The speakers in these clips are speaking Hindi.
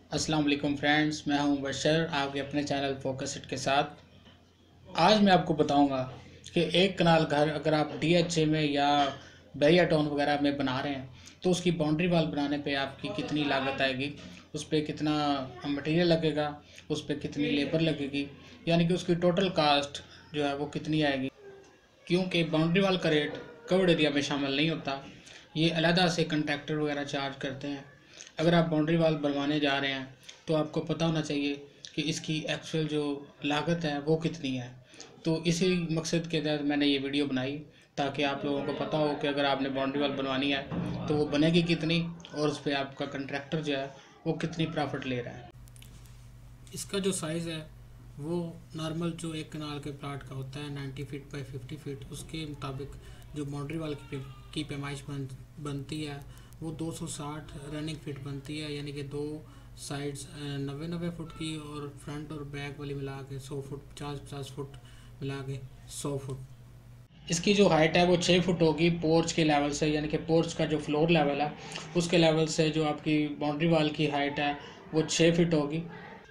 अस्सलाम वालेकुम फ्रेंड्स, मैं हूं बशर आपके अपने चैनल फोकस इट के साथ। आज मैं आपको बताऊंगा कि एक कनाल घर अगर आप डीएचए में या बैरिया टाउन वगैरह में बना रहे हैं तो उसकी बाउंड्री वॉल बनाने पे आपकी कितनी लागत आएगी, उस पर कितना मटेरियल लगेगा, उस पर कितनी लेबर लगेगी, यानी कि उसकी टोटल कास्ट जो है वो कितनी आएगी। क्योंकि बाउंड्री वॉल का रेट कवर्ड एरिया में शामिल नहीं होता, ये अलहदा से कंट्रैक्टर वगैरह चार्ज करते हैं। अगर आप बाउंड्री वॉल बनवाने जा रहे हैं तो आपको पता होना चाहिए कि इसकी एक्चुअल जो लागत है वो कितनी है। तो इसी मकसद के तहत मैंने ये वीडियो बनाई ताकि आप लोगों को पता हो कि अगर आपने बाउंड्री वॉल बनवानी है तो वो बनेगी कितनी और उस पर आपका कंट्रैक्टर जो है वो कितनी प्रॉफिट ले रहा है। इसका जो साइज़ है वो नॉर्मल जो एक कनाल के प्लाट का होता है 90 फीट बाई 50 फीट, उसके मुताबिक जो बाउंड्री वाल की पैमाइश बनती है वो 260 रनिंग फीट बनती है, यानी कि दो साइड्स 90 फुट की और फ्रंट और बैक वाली मिला के 100 फुट 50 फुट मिला के 100 फुट। इसकी जो हाइट है वो 6 फुट होगी पोर्च के लेवल से, यानी कि पोर्च का जो फ्लोर लेवल है उसके लेवल से जो आपकी बाउंड्री वाल की हाइट है वो 6 फीट होगी।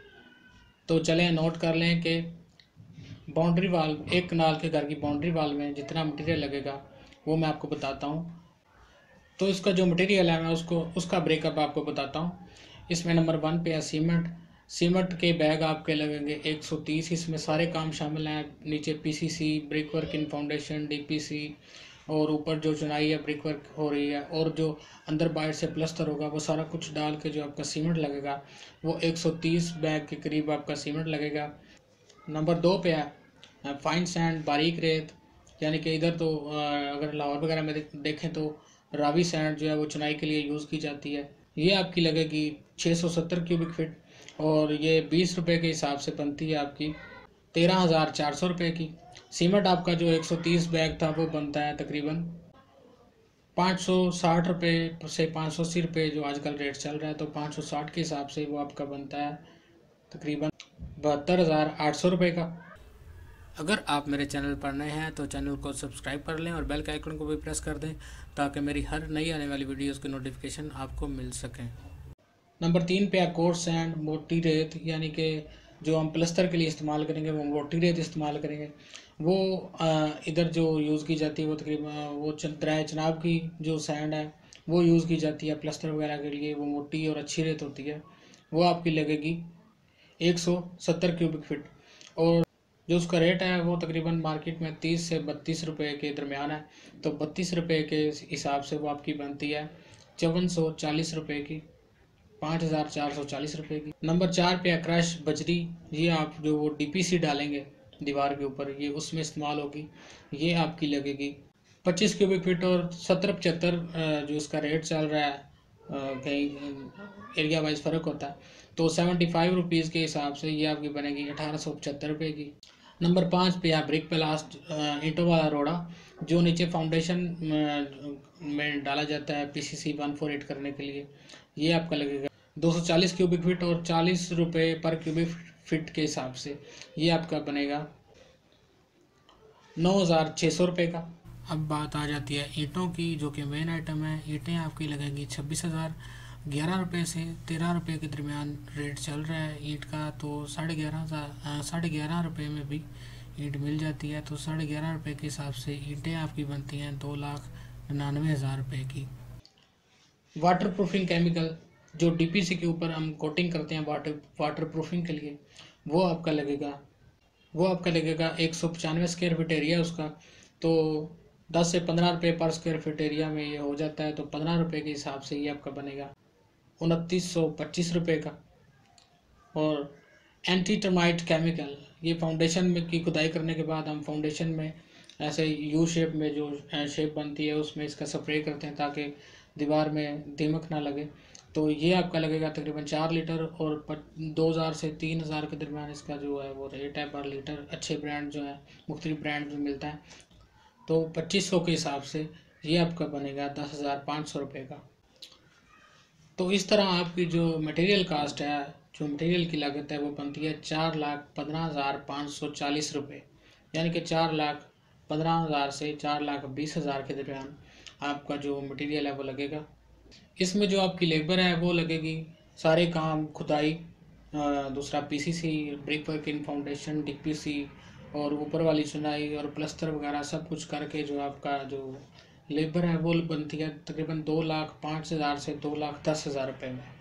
तो चलें नोट कर लें कि बाउंड्री वाल एक कनाल के घर की बाउंड्री वाल में जितना मटेरियल लगेगा वो मैं आपको बताता हूँ। तो इसका जो मटेरियल है मैं उसका ब्रेकअप आपको बताता हूँ। इसमें नंबर 1 पे है सीमेंट। सीमेंट के बैग आपके लगेंगे 130, इसमें सारे काम शामिल हैं। नीचे PCC, brick work in foundation, DPC, और ऊपर जो चुनाई है ब्रिक वर्क हो रही है, और जो अंदर बाहर से प्लस्तर होगा वो सारा कुछ डाल के जो आपका सीमेंट लगेगा वो 130 बैग के करीब आपका सीमेंट लगेगा। नंबर 2 पे है फाइन सैंड, बारीक रेत, यानी कि इधर तो अगर लाहौर वगैरह में देखें तो रावी सैंड जो है वो चुनाई के लिए यूज़ की जाती है। ये आपकी लगेगी 670 क्यूबिक फीट और ये 20 रुपये के हिसाब से बनती है आपकी 13,400 रुपये की। सीमेंट आपका जो 130 बैग था वो बनता है तकरीबन 560 रुपये से 580 रुपये जो आजकल रेट चल रहा है, तो 560 के हिसाब से वो आपका बनता है तकरीबन 72,800 रुपये का। अगर आप मेरे चैनल पर नए हैं तो चैनल को सब्सक्राइब कर लें और बेल के आइकन को भी प्रेस कर दें ताकि मेरी हर नई आने वाली वीडियोस की नोटिफिकेशन आपको मिल सकें। नंबर 3 पे है कोर्स सैंड, मोटी रेत, यानी कि जो हम प्लस्तर के लिए इस्तेमाल करेंगे वो मोटी रेत इस्तेमाल करेंगे। वो इधर जो यूज़ की जाती है वो तकरीबन वो दरिया चनाब की जो सैंड है वो यूज़ की जाती है प्लस्तर वगैरह के लिए, वो मोटी और अच्छी रेत होती है। वो आपकी लगेगी 170 क्यूबिक फीट और जो उसका रेट है वो तकरीबन मार्केट में 30 से 32 रुपये के दरमियान है। तो 32 रुपये के हिसाब से वो आपकी बनती है 5440 रुपये की, 5440 रुपये की। नंबर 4 पे है क्रश बजरी। ये आप जो वो डीपीसी डालेंगे दीवार के ऊपर ये उसमें इस्तेमाल होगी। ये आपकी लगेगी 25 क्यूबिक फीट और 70-75 जो इसका रेट चल रहा है कहीं एरिया वाइज फ़र्क होता है, तो 75 रुपीज़ के हिसाब से ये आपकी बनेगी 1875 रुपये की। नंबर 5 पे है ब्रिक प्लास्ट, ईंटों वाला रोड़ा जो नीचे फाउंडेशन में डाला जाता है पीसीसी 148 करने के लिए। ये आपका लगेगा 240 क्यूबिक फीट और 40 रुपये पर क्यूबिक फीट के हिसाब से ये आपका बनेगा 9,600 रुपये का। अब बात आ जाती है ईंटों की, जो कि मेन आइटम है। ईंटें आपकी लगेंगी 26,000, 11 रुपये से 13 रुपये के दरमियान रेट चल रहा है ईंट का। तो 11,500 में भी ईंट मिल जाती है। तो 11,500 के हिसाब से ईंटें आपकी बनती हैं 2,99,000 रुपये की। वाटर प्रूफिंग केमिकल जो डीपीसी के ऊपर हम कोटिंग करते हैं वाटर प्रूफिंग के लिए, वो आपका लगेगा 195 स्क्वायर फीट एरिया उसका। तो 10 से 15 रुपये पर स्क्वायर फीट एरिया में ये हो जाता है। तो 15 रुपये के हिसाब से ये आपका बनेगा 2,925 रुपये का। और एंटी टर्माइट केमिकल, ये फाउंडेशन में की खुदाई करने के बाद हम फाउंडेशन में ऐसे यू शेप में जो शेप बनती है उसमें इसका स्प्रे करते हैं ताकि दीवार में दीमक ना लगे। तो ये आपका लगेगा तकरीबन 4 लीटर और 2,000 से 3,000 के दरमियान इसका जो है वो रेट है पर लीटर। अच्छे ब्रांड जो है मुख्तलिफ ब्रांड में मिलता है। तो 2500 के हिसाब से ये आपका बनेगा 10,500 रुपये का। तो इस तरह आपकी जो मटेरियल कास्ट है, जो मटेरियल की लागत है वो बनती है 4,15,540 रुपये, यानी कि 4,15,000 से 4,20,000 के दरमियान आपका जो मटेरियल है वो लगेगा। इसमें जो आपकी लेबर है वो लगेगी सारे काम खुदाई, दूसरा PCC, brick working, foundation, DPC और ऊपर वाली चुनाई और प्लस्तर वगैरह सब कुछ करके जो आपका जो लेबर है वो बनती है तकरीबन 2,05,000 से 2,10,000 रुपये में।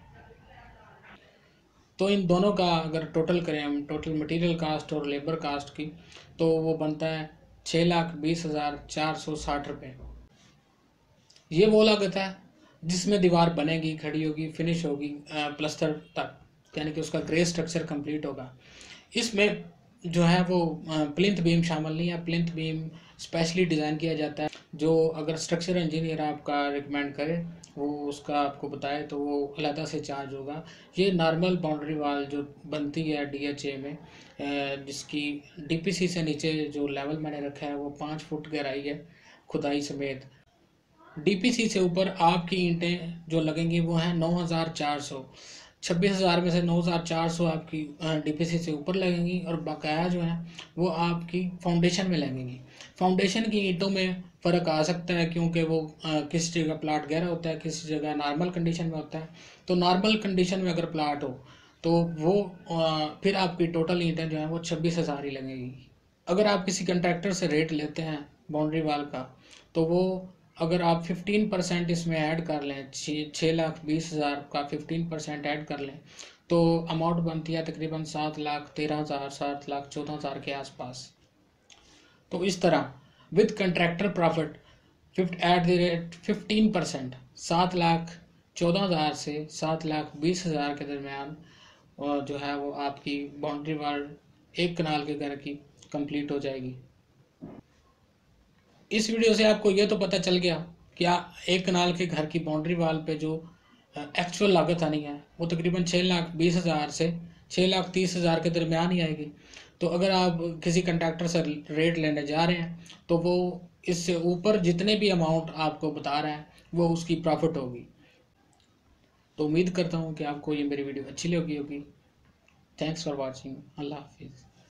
तो इन दोनों का अगर टोटल करें हम, टोटल मटेरियल कास्ट और लेबर कास्ट की, तो वो बनता है 6,20,460 रुपये। ये वो लागत है जिसमें दीवार बनेगी, खड़ी होगी, फिनिश होगी, प्लस्तर तक, यानी कि उसका ग्रे स्ट्रक्चर कंप्लीट होगा। इसमें जो है वो प्लिंथ बीम शामिल नहीं है। प्लिंथ बीम स्पेशली डिज़ाइन किया जाता है, जो अगर स्ट्रक्चर इंजीनियर आपका रिकमेंड करे वो उसका आपको बताए तो वो अलहदा से चार्ज होगा। ये नॉर्मल बाउंड्री वाल जो बनती है डीएचए में, जिसकी डीपीसी से नीचे जो लेवल मैंने रखा है वो 5 फुट गहराई है खुदाई समेत। डीपीसी से ऊपर आपकी ईंटें जो लगेंगी वो हैं 9,400। 26,000 में से 9,400 आपकी डीपीसी से ऊपर लगेंगी और बकाया जो है वो आपकी फाउंडेशन में लगेंगी। फाउंडेशन की ईंटों में फ़र्क आ सकता है क्योंकि वो किस जगह प्लाट गहरा होता है, किस जगह नॉर्मल कंडीशन में होता है। तो नॉर्मल कंडीशन में अगर प्लाट हो तो वो फिर आपकी टोटल ईंटें जो हैं वो 26,000 ही लगेगी। अगर आप किसी कंट्रैक्टर से रेट लेते हैं बाउंड्री वाल का, तो वो अगर आप 15% इसमें ऐड कर लें, 6,20,000 का 15% ऐड कर लें, तो अमाउंट बनती है तकरीबन 7,13,000, 7,14,000 के आसपास। तो इस तरह with contractor profit at the rate 15%, 7,14,000 से 7,20,000 के दरमियान जो है वो आपकी बाउंड्री वाल एक कनाल के घर की कंप्लीट हो जाएगी। इस वीडियो से आपको ये तो पता चल गया कि एक कनाल के घर की बाउंड्री वाल पे जो एक्चुअल लागत आनी है वो तकरीबन 6,20,000 से 6,30,000 के दरमियान ही आएगी। तो अगर आप किसी कंट्रैक्टर से रेट लेने जा रहे हैं तो वो इससे ऊपर जितने भी अमाउंट आपको बता रहा है वो उसकी प्रॉफिट होगी। तो उम्मीद करता हूँ कि आपको ये मेरी वीडियो अच्छी लगी होगी। Thanks for watching. अल्लाह हाफिज़।